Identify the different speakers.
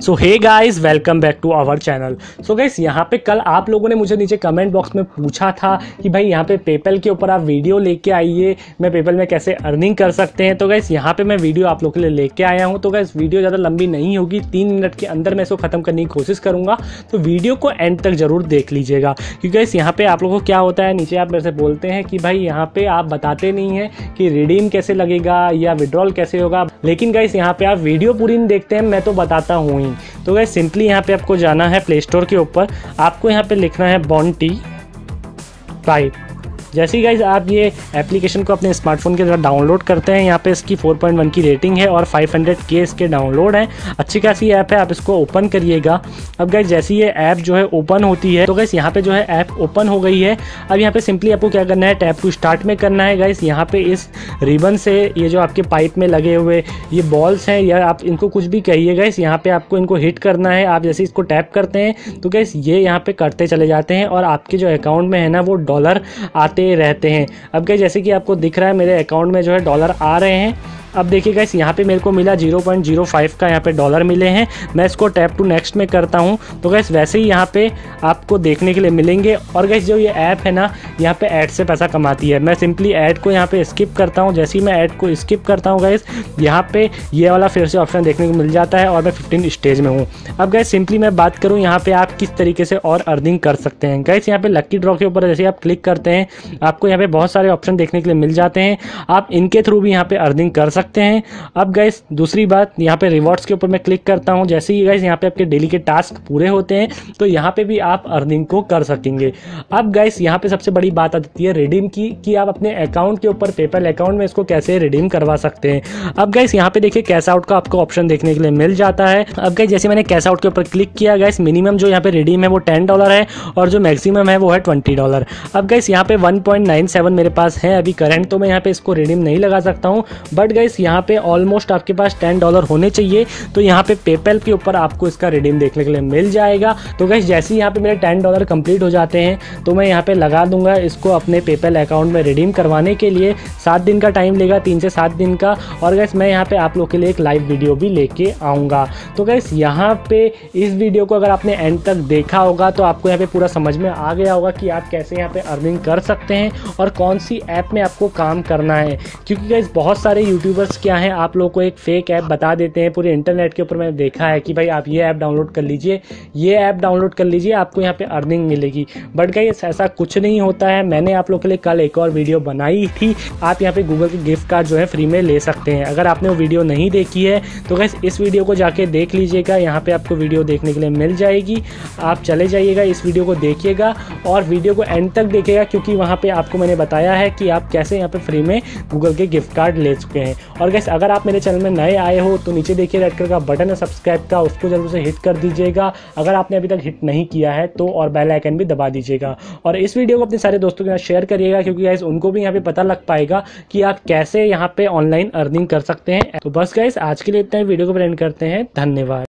Speaker 1: So hey guys, welcome back to our channel. So guys, यहाँ पे कल आप लोगों ने मुझे नीचे कमेंट बॉक्स में पूछा था कि भाई यहाँ पे पेपल के ऊपर आप वीडियो लेके आइए, मैं पेपल में कैसे अर्निंग कर सकते हैं। तो गाइस यहाँ पे मैं वीडियो आप लोगों के लिए लेके आया हूँ। तो गाइस वीडियो ज़्यादा लंबी नहीं होगी, 3 मिनट के अंदर मैं इसको ख़त्म करने की कोशिश करूँगा। तो वीडियो को एंड तक ज़रूर देख लीजिएगा, क्योंकि गाइस यहाँ पे आप लोगों को क्या होता है, नीचे आप मेरे से बोलते हैं कि भाई यहाँ पे आप बताते नहीं हैं कि रिडीम कैसे लगेगा या विड्रॉल कैसे होगा। लेकिन गाइस यहाँ पे आप वीडियो पूरी नहीं देखते हैं, मैं तो बताता हूँ ही। तो गाइस सिंपली यहाँ पे आपको जाना है प्ले स्टोर के ऊपर, आपको यहाँ पे लिखना है बॉन्टी 5। जैसे ही गाइज आप ये एप्लीकेशन को अपने स्मार्टफोन के द्वारा डाउनलोड करते हैं, यहाँ पे इसकी 4.1 की रेटिंग है और 500K इसके डाउनलोड हैं। अच्छी खासी ऐप है, आप इसको ओपन करिएगा। अब गाइज जैसे ये ऐप जो है ओपन होती है, तो गाइज यहाँ पे जो है ऐप ओपन हो गई है। अब यहाँ पे सिंपली आपको क्या करना है, टैप टू स्टार्ट में करना है। गाइज यहाँ पे इस रिबन से ये जो आपके पाइप में लगे हुए ये बॉल्स हैं, या आप इनको कुछ भी कहिए, गाइज यहाँ पे आपको इनको हिट करना है। आप जैसे इसको टैप करते हैं तो गाइज ये यहाँ पे करते चले जाते हैं और आपके जो अकाउंट में है ना वो डॉलर आते रहते हैं। अब गाइस जैसे कि आपको दिख रहा है मेरे अकाउंट में जो है डॉलर आ रहे हैं। अब देखिए गाइस यहाँ पे मेरे को मिला 0.05 का यहाँ पे डॉलर मिले हैं। मैं इसको टैप टू नेक्स्ट में करता हूँ तो गाइस वैसे ही यहाँ पे आपको देखने के लिए मिलेंगे। और गाइस जो ये ऐप है ना, यहाँ पे ऐड से पैसा कमाती है। मैं सिंपली ऐड को यहाँ पे स्किप करता हूँ। जैसे ही मैं ऐड को स्किप करता हूँ गाइस, यहाँ पे ये वाला फिर से ऑप्शन देखने को मिल जाता है और मैं 15 स्टेज में हूँ। अब गाइस सिंपली मैं बात करूँ यहाँ पे आप किस तरीके से और अर्निंग कर सकते हैं। गाइस यहाँ पे लक्की ड्रॉ के ऊपर जैसे आप क्लिक करते हैं, आपको यहाँ पे बहुत सारे ऑप्शन देखने के लिए मिल जाते हैं। आप इनके थ्रू भी यहाँ पे अर्निंग कर सकते हैं। अब गाइस दूसरी बात, यहाँ पे रिवॉर्ड्स के ऊपर मैं क्लिक करता हूँ। जैसे ही गाइस यहाँ पे आपके डेली के टास्क पूरे होते हैं तो यहाँ पे भी आप अर्निंग को कर सकेंगे। अब गाइस यहाँ पे सबसे बड़ी बात आती है रिडीम की, कि आप अपने अकाउंट के ऊपर पेपल अकाउंट में इसको कैसे रिडीम करवा सकते हैं। अब गाइस यहाँ पे देखिए कैश आउट का आपको ऑप्शन देखने के लिए मिल जाता है। अब गाइस जैसे मैंने कैश आउट के ऊपर क्लिक किया, गाइस मिनिमम जो यहाँ पे रिडीम है वो $10 है और जो मैक्सिमम है वो है $20। अब गाइस यहाँ पे 1.97 मेरे पास है अभी करंट, तो मैं यहाँ पे इसको रिडीम नहीं लगा सकता हूँ। बट गाइस यहाँ पे ऑलमोस्ट आपके पास $10 होने चाहिए, तो यहाँ पे पेपल के ऊपर आपको इसका रिडीम देखने के लिए मिल जाएगा। तो गाइस जैसे ही यहाँ पे मेरे $10 कंप्लीट हो जाते हैं तो मैं यहाँ पे लगा दूंगा इसको अपने पेपल अकाउंट में रिडीम करवाने के लिए। 7 दिन का टाइम लेगा, 3 से 7 दिन का। और गाइस मैं यहाँ पे आप लोग के लिए एक लाइव वीडियो भी लेके आऊँगा। तो गाइस यहाँ पे इस वीडियो को अगर आपने एंड तक देखा होगा तो आपको यहाँ पे पूरा समझ में आ गया होगा कि आप कैसे यहाँ पे अर्निंग कर सकते हैं और कौन सी ऐप में आपको काम करना है। क्योंकि गाइस बहुत सारे यूट्यूबर्स क्या हैं, आप लोग को एक फेक ऐप बता देते हैं। पूरे इंटरनेट के ऊपर मैंने देखा है कि भाई आप ये ऐप डाउनलोड कर लीजिए, ये ऐप डाउनलोड कर लीजिए, आपको यहाँ पे अर्निंग मिलेगी। बट गाइस ऐसा कुछ नहीं होता है। मैंने आप लोग के लिए कल एक और वीडियो बनाई थी, आप यहाँ पे गूगल के गिफ्ट कार्ड जो है फ्री में ले सकते हैं। अगर आपने वो वीडियो नहीं देखी है तो गाइस इस वीडियो को जाके देख लीजिएगा, यहाँ पे आपको वीडियो देखने के लिए मिल जाएगी। आप चले जाइएगा, इस वीडियो को देखिएगा और वीडियो को एंड तक देखिएगा, क्योंकि वहाँ पे आपको मैंने बताया है कि आप कैसे यहाँ पे फ्री में गूगल के गिफ्ट कार्ड ले चुके हैं। और गाइस अगर आप मेरे चैनल में नए आए हो तो नीचे देखिए रेड कलर का बटन है सब्सक्राइब का, उसको जरूर से हिट कर दीजिएगा अगर आपने अभी तक हिट नहीं किया है तो, और बेल आइकन भी दबा दीजिएगा। और इस वीडियो को अपने सारे दोस्तों के साथ शेयर करिएगा, क्योंकि गाइस उनको भी यहाँ पे पता लग पाएगा कि आप कैसे यहाँ पे ऑनलाइन अर्निंग कर सकते हैं। तो बस गाइस आज के लिए इतना ही, वीडियो को एंड करते हैं। धन्यवाद।